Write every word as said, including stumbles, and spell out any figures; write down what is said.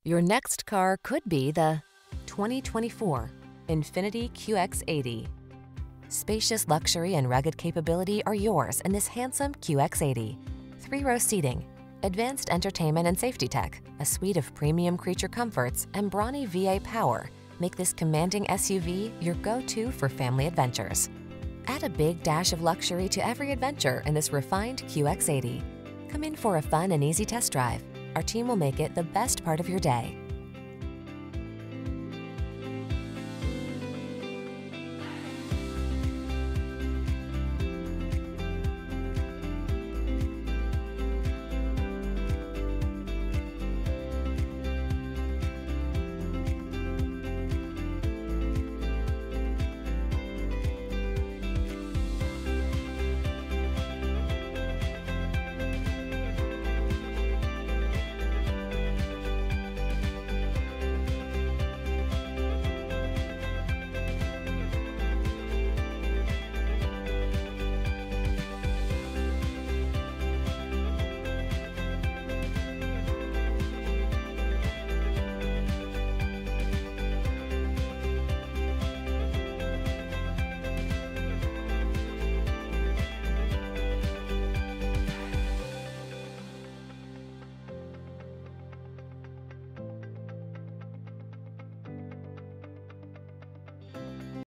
Your next car could be the twenty twenty-four INFINITI Q X eighty. Spacious luxury and rugged capability are yours in this handsome Q X eighty. Three-row seating, advanced entertainment and safety tech, a suite of premium creature comforts, and brawny V eight power make this commanding S U V your go-to for family adventures. Add a big dash of luxury to every adventure in this refined Q X eighty. Come in for a fun and easy test drive. Our team will make it the best part of your day.